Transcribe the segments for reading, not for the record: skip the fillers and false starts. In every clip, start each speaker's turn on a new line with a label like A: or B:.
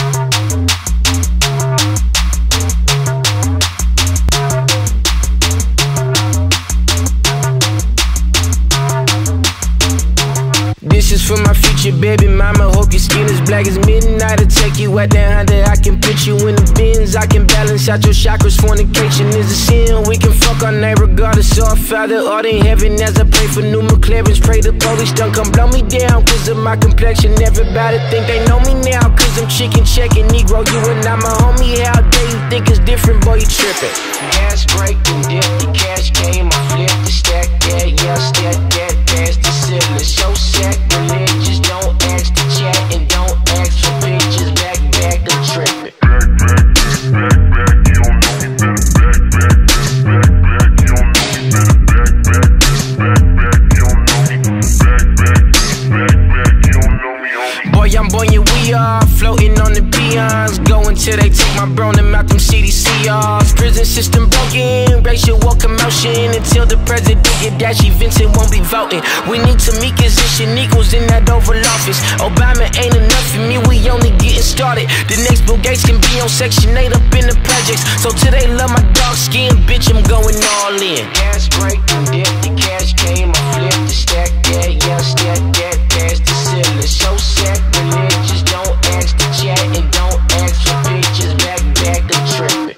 A: This is for my future baby mama. Hope your skin is black as midnight. I'll take you out there under. I can put you in the bins. I can balance out your chakras. Fornication is a sin. We can fuck all night regardless of our Father art in heaven. As I pray for new McLarens, pray the police don't come blow me down cause of my complexion. Everybody think they know me now cause I'm chicken checking. Negro, you and I'm a homie. How dare you think it's different, boy, you tripping. Gas break and dip, the cash came. I flipped the stack that, yeah, stack that past the ceiling. So sacrilegious, don't ask to chat and don't ask for pictures. Back, I'm tripping. Boy, I'm buoyant, we are floating on the peons. Going till they take my bro and out them CDCRs. Prison system broken, racial war commotion. Until the president get dashy, Vincent won't be voting. We need Tamika's equals in that Oval Office. Obama ain't enough for me, we only getting started. The next Bill Gates can be on Section 8 up in the projects. So till they love my dark skin, bitch, I'm going all in. Gas break and dip, the cash came. I flipped the stack that, yeah, stack that past the ceiling. So sacrilegious, don't ask to chat and don't ask for pictures. Back, I'm tripping.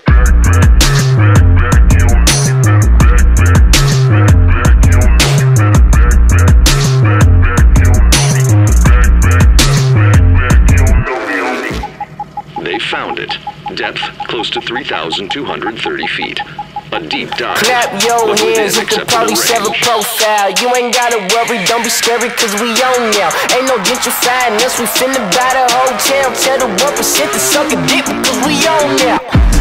B: They found it. Depth close to 3,230 feet. A deep dive.
A: Clap your hands, you can probably save a profile. You ain't gotta worry, don't be scary, cause we on now. Ain't no gentrifying us, we finna buy the whole town. Tell the 1% to suck a dick because we on now.